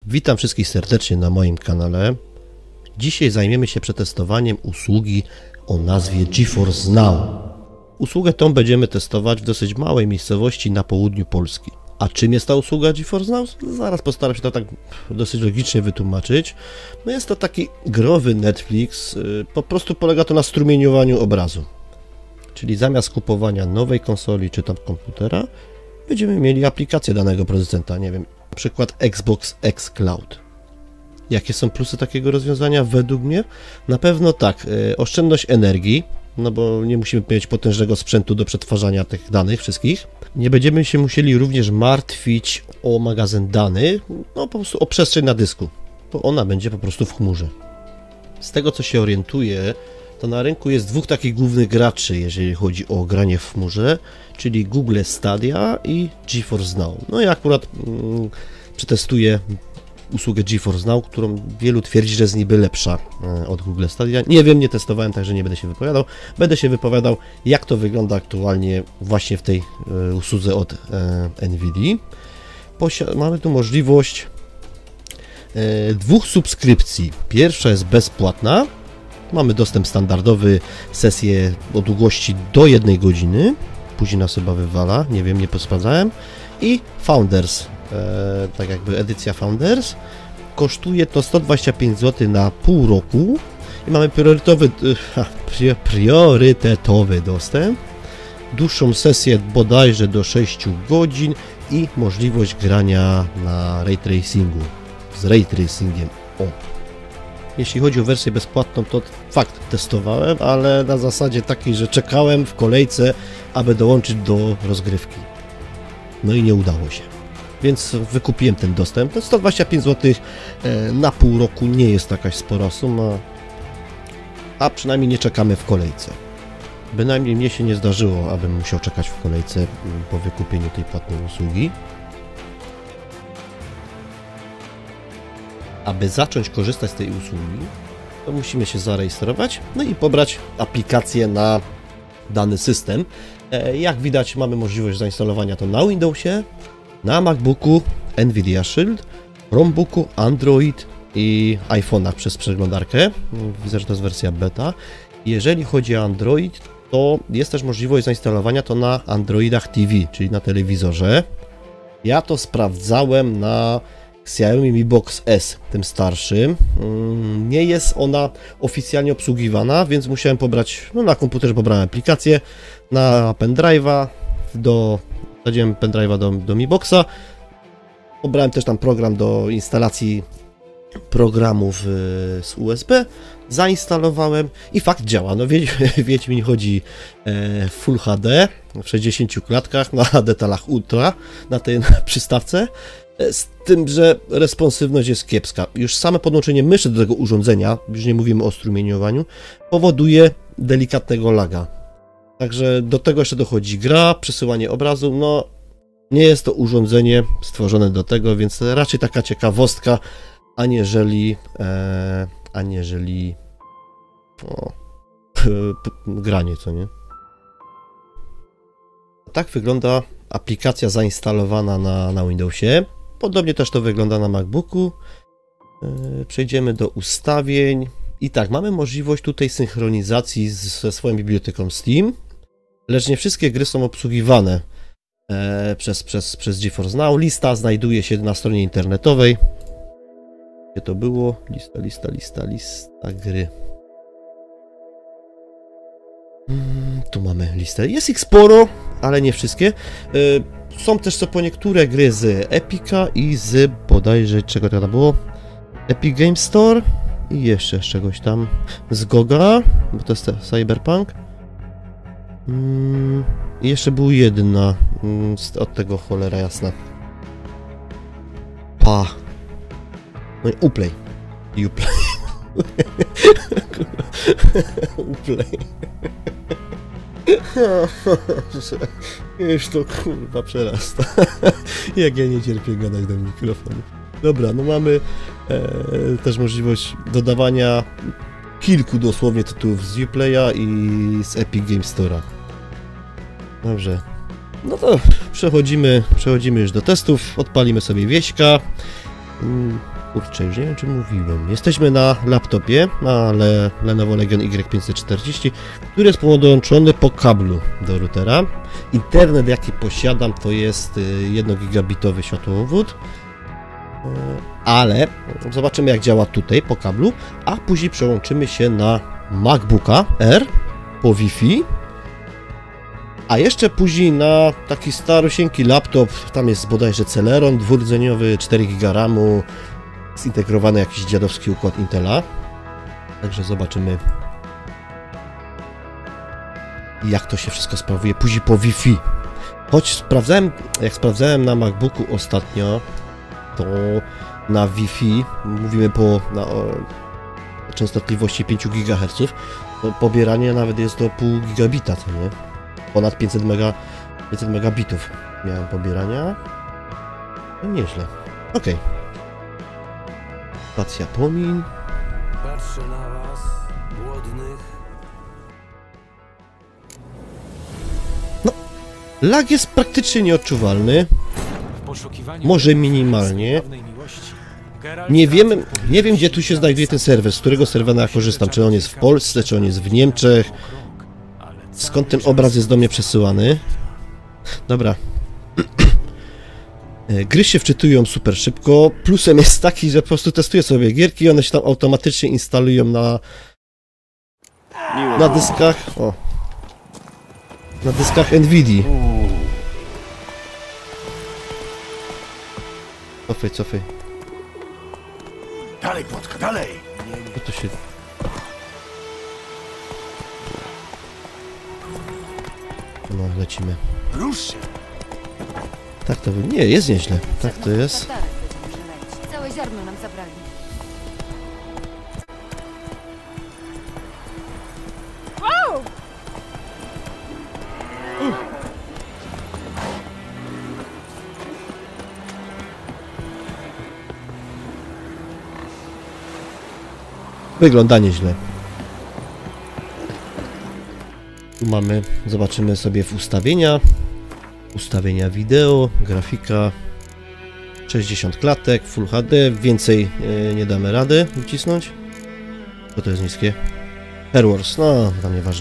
Witam wszystkich serdecznie na moim kanale. Dzisiaj zajmiemy się przetestowaniem usługi o nazwie GeForce Now. Usługę tą będziemy testować w dosyć małej miejscowości na południu Polski. A czym jest ta usługa GeForce Now? Zaraz postaram się to tak dosyć logicznie wytłumaczyć. No jest to taki growy Netflix, po prostu polega to na strumieniowaniu obrazu. Czyli zamiast kupowania nowej konsoli czy tam komputera, będziemy mieli aplikację danego producenta, nie wiem, na przykład Xbox X Cloud. Jakie są plusy takiego rozwiązania? Według mnie na pewno tak, oszczędność energii, no bo nie musimy mieć potężnego sprzętu do przetwarzania tych danych wszystkich. Nie będziemy się musieli również martwić o magazyn danych, no po prostu o przestrzeń na dysku, bo ona będzie po prostu w chmurze. Z tego co się orientuję, to na rynku jest dwóch takich głównych graczy, jeżeli chodzi o granie w chmurze, czyli Google Stadia i GeForce Now. No i akurat przetestuję usługę GeForce Now, którą wielu twierdzi, że jest niby lepsza od Google Stadia. Nie wiem, nie testowałem, także nie będę się wypowiadał. Będę się wypowiadał, jak to wygląda aktualnie właśnie w tej usłudze od NVIDIA. Mamy tu możliwość dwóch subskrypcji. Pierwsza jest bezpłatna. Mamy dostęp standardowy, sesję o długości do 1 godziny. Później nas chyba wywala, nie wiem, nie sprawdzałem. I Founders, tak jakby edycja Founders. Kosztuje to 125 zł na pół roku. I mamy priorytetowy dostęp. Dłuższą sesję bodajże do 6 godzin i możliwość grania na Ray Tracingu. Z Ray Tracingiem. O! Jeśli chodzi o wersję bezpłatną, to fakt testowałem, ale na zasadzie takiej, że czekałem w kolejce, aby dołączyć do rozgrywki. No i nie udało się. Więc wykupiłem ten dostęp. To 125 zł na pół roku nie jest jakaś spora suma, a przynajmniej nie czekamy w kolejce. Bynajmniej mnie się nie zdarzyło, abym musiał czekać w kolejce po wykupieniu tej płatnej usługi. Aby zacząć korzystać z tej usługi, to musimy się zarejestrować, no i pobrać aplikację na dany system. Jak widać, mamy możliwość zainstalowania to na Windowsie, na MacBooku, Nvidia Shield, Chromebooku, Android i iPhone'ach przez przeglądarkę. Widzę, że to jest wersja beta. Jeżeli chodzi o Android, to jest też możliwość zainstalowania to na Androidach TV, czyli na telewizorze. Ja to sprawdzałem na Xiaomi Mi Box S, tym starszym. Nie jest ona oficjalnie obsługiwana, więc musiałem pobrać, no na komputerze pobrałem aplikację, na pendrive'a, wsadziłem pendrive'a do Mi Boxa. Pobrałem też tam program do instalacji programów z USB, zainstalowałem i fakt działa. No Wiedźmin chodzi w Full HD, w 60 klatkach, na detalach ultra, na tej przystawce. Z tym, że responsywność jest kiepska. Już same podłączenie myszy do tego urządzenia, już nie mówimy o strumieniowaniu, powoduje delikatnego laga. Także do tego jeszcze dochodzi gra, przesyłanie obrazu, no nie jest to urządzenie stworzone do tego, więc raczej taka ciekawostka, aniżeli granie, co nie? Tak wygląda aplikacja zainstalowana na Windowsie. Podobnie też to wygląda na MacBooku. Przejdziemy do ustawień. I tak, mamy możliwość tutaj synchronizacji ze swoją biblioteką Steam, lecz nie wszystkie gry są obsługiwane przez GeForce Now. Lista znajduje się na stronie internetowej. Gdzie to było? Lista gry. Tu mamy listę. Jest ich sporo, ale nie wszystkie. Są też co po niektóre gry z Epica i z bodajże, czego to było? Epic Game Store i jeszcze z czegoś tam z GOG'a, bo to jest Cyberpunk. I jeszcze był jedna od tego, cholera jasna. No i Uplay. Uplay. Już to kurwa przerasta. Jak ja nie cierpię gadać do mikrofonu. Dobra, no mamy też możliwość dodawania kilku dosłownie tytułów z Uplaya i z Epic Game Store'a. Dobrze. No to przechodzimy już do testów. Odpalimy sobie wieśka. Kurczę, już nie wiem, czy mówiłem. Jesteśmy na laptopie, na Lenovo Legion Y540, który jest podłączony po kablu do routera. Internet, jaki posiadam, to jest 1 gigabitowy światłowód, ale zobaczymy, jak działa tutaj po kablu, a później przełączymy się na MacBooka Air po Wi-Fi, a jeszcze później na taki starusieńki laptop, tam jest bodajże Celeron dwurdzeniowy, 4 GB RAMu, zintegrowany jakiś dziadowski układ Intela. Także zobaczymy, jak to się wszystko sprawuje później po Wi-Fi. Choć sprawdzałem na MacBooku ostatnio, to na Wi-Fi, mówimy na częstotliwości 5 GHz, to pobieranie nawet jest do pół gigabita, co nie? Ponad 500 megabitów miałem pobierania. No nieźle. Okej. Stacja pomin. Patrzę na was, głodnych. No, lag jest praktycznie nieodczuwalny. W poszukiwaniu Może minimalnie. dawnej miłości. Geralt Nie wiem, gdzie tu się znajduje ten serwer, z którego serwera ja korzystam. Czy on jest w Polsce, czy on jest w Niemczech. Skąd ten obraz jest do mnie przesyłany? Dobra. Gry się wczytują super szybko. Plusem jest taki, że po prostu testuję sobie gierki i one się tam automatycznie instalują na dyskach. O. Na dyskach Nvidia. Cofaj. Dalej, Płotka, dalej! Co to się... No, lecimy. Rusz się! Tak to nie, jest nieźle. Tak to jest. Całe ziarno nam zabrali. Wygląda nieźle. Tu mamy, zobaczymy sobie w ustawienia wideo, grafika, 60 klatek, Full HD, więcej nie damy rady wcisnąć. Co to jest niskie? AirWars, no tam nieważne.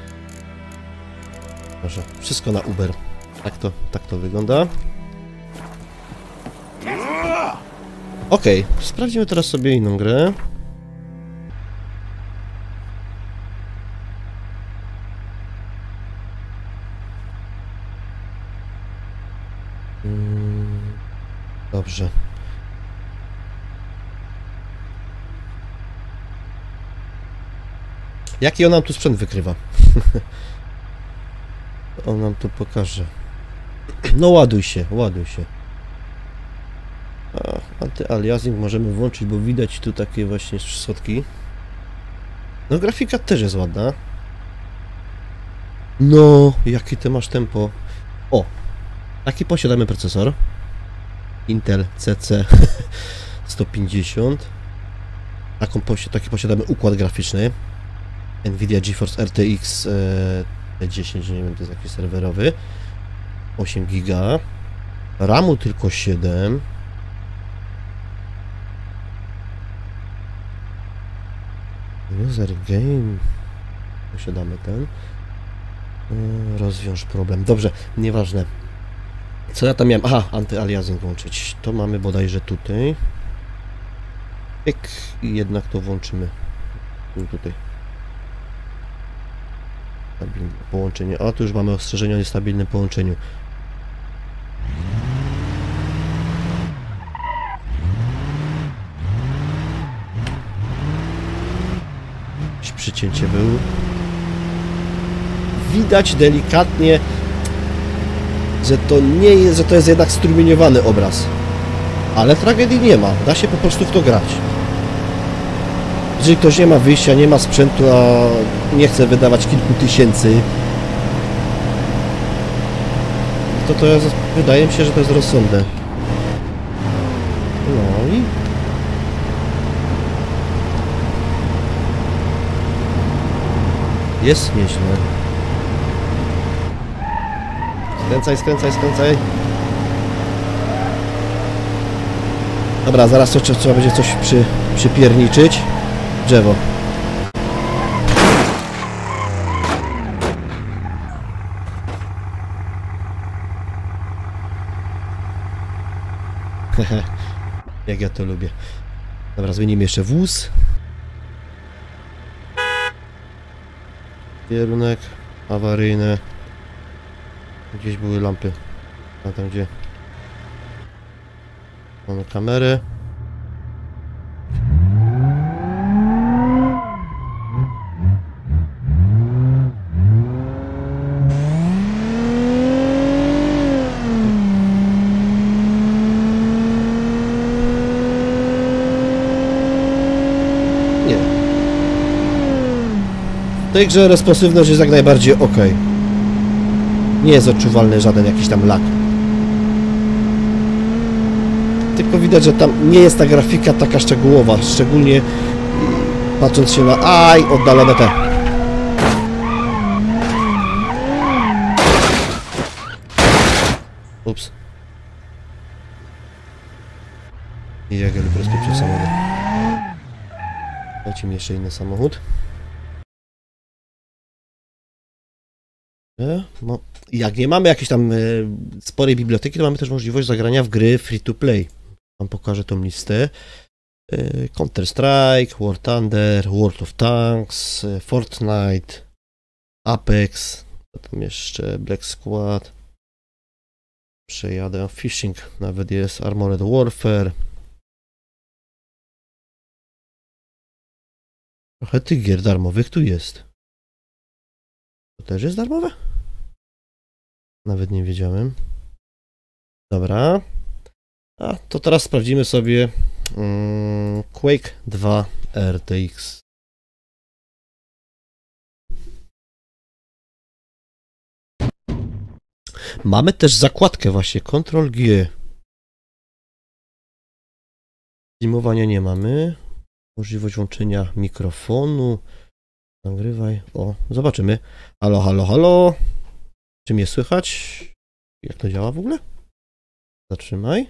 Proszę, wszystko na Uber. Tak to wygląda. Okej, sprawdzimy teraz sobie inną grę. Dobrze. Jaki on nam tu sprzęt wykrywa? On nam tu pokaże. No ładuj się. Anty-aliasing możemy włączyć, bo widać tu takie właśnie strzotki. No grafika też jest ładna. No, jakie ty masz tempo. O, taki posiadamy procesor. Intel CC 150. Taki posiadamy układ graficzny. Nvidia GeForce RTX T10, nie wiem, to jest jakiś serwerowy. 8 GB. RAMu tylko 7. User Game. Posiadamy ten. Rozwiąż problem. Dobrze, nieważne. Co ja tam miałem? Aha, anty-aliasing włączyć. To mamy bodajże tutaj. Pyk. I jednak to włączymy. Tutaj. Stabilne połączenie. A, tu już mamy ostrzeżenie o niestabilnym połączeniu. Jakieś przycięcie było. Widać delikatnie, że to nie jest, że to jest jednak strumieniowany obraz. Ale tragedii nie ma. Da się po prostu w to grać. Jeżeli ktoś nie ma wyjścia, nie ma sprzętu, a nie chce wydawać kilku tysięcy, to jest, wydaje mi się, że to jest rozsądne. No i... Jest nieźle. Skręcaj. Dobra, zaraz trzeba będzie coś przypierniczyć. Drzewo. Hehe. Jak ja to lubię. Dobra, zmienimy jeszcze wóz. Kierunek awaryjny. Gdzieś były lampy. A tam gdzie? Mamy kamerę. Nie. W tej grze responsywność jest jak najbardziej ok. Nie jest odczuwalny żaden jakiś tam lag. Tylko widać, że tam nie jest ta grafika taka szczegółowa, szczególnie patrząc się na... Aj, oddalone te. Ups. I jak ja lubię rozpieprzyć samochód. Dajcie mi jeszcze inny samochód. No, jak nie mamy jakiejś tam sporej biblioteki, to mamy też możliwość zagrania w gry free to play. Wam pokażę tą listę. Counter-Strike, War Thunder, World of Tanks, Fortnite, Apex, co tam jeszcze, Black Squad. Przejadę, Fishing nawet jest, Armored Warfare. Trochę tych gier darmowych tu jest. To też jest darmowe? Nawet nie wiedziałem. Dobra. A to teraz sprawdzimy sobie Quake 2 RTX. Mamy też zakładkę właśnie, Ctrl-G. Zimowania nie mamy. Możliwość włączenia mikrofonu. Nagrywaj. O, zobaczymy. Halo, halo, halo. Czy mnie słychać? Jak to działa w ogóle? Zatrzymaj.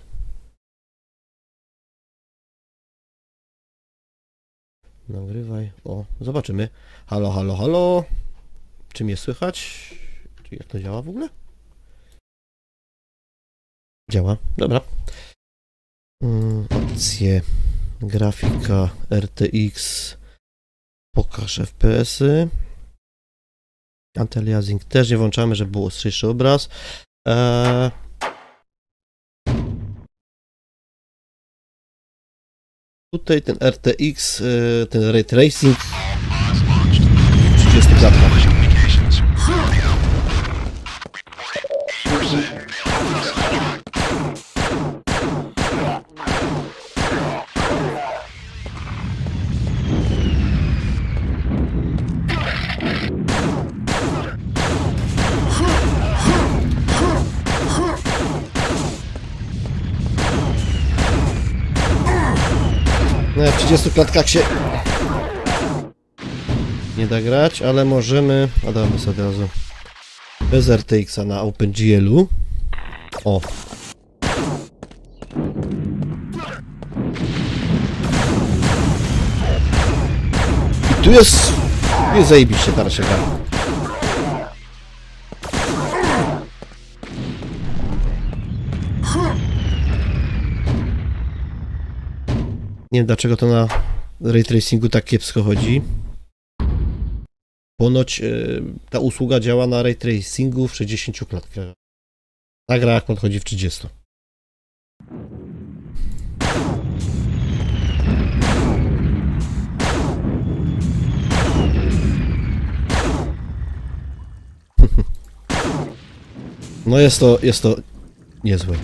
Nagrywaj. O, zobaczymy. Halo, halo, halo. Czy mnie słychać? Czy jak to działa w ogóle? Działa. Dobra. Opcje. Grafika RTX. Pokaż FPS-y. Anti-aliasing też nie włączamy, żeby był ostrzejszy obraz. Tutaj ten RTX, ten Ray Tracing 30 klatkach. No, w 30 klatkach się nie da grać, ale możemy... A damy sobie od razu bez RTX-a na OpenGL-u. O! I tu jest zajebiście, teraz się gra. Nie wiem, dlaczego to na Ray Tracingu tak kiepsko chodzi. Ponoć ta usługa działa na Ray Tracingu w 60 klatkach. Ta gra jak podchodzi w 30. No jest to niezłe.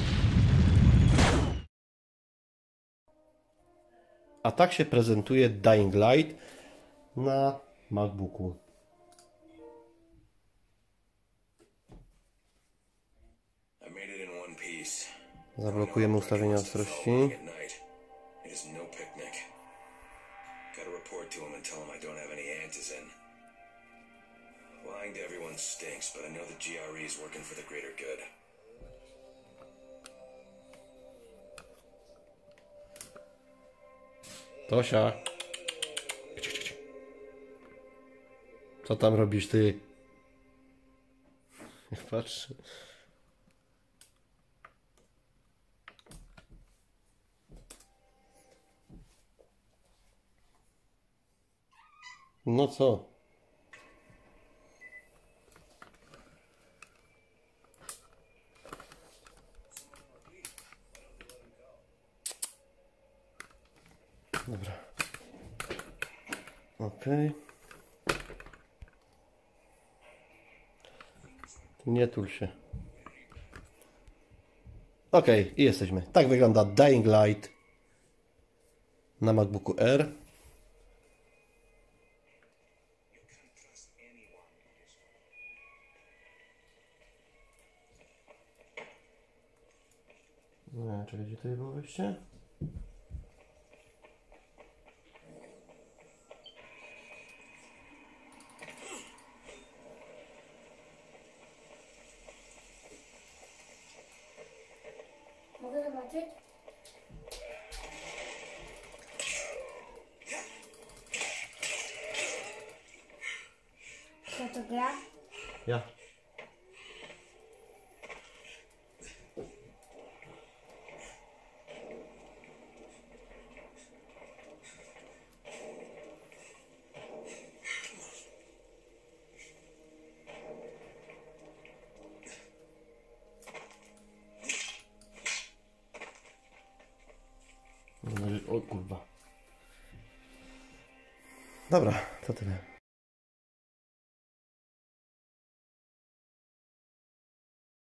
A tak się prezentuje Dying Light na MacBooku. Zablokujemy ustawienia ostrości. greater good. Tosia. Co tam robisz ty? Patrz. No co? Dobra. Okej. Nie tul się. Okej, i jesteśmy. Tak wygląda Dying Light na MacBooku Air. Nie, czekaj, gdzie tutaj było wyjście? Mogę zobaczyć? Kto to gra? Ja. O kurwa. Dobra, to tyle.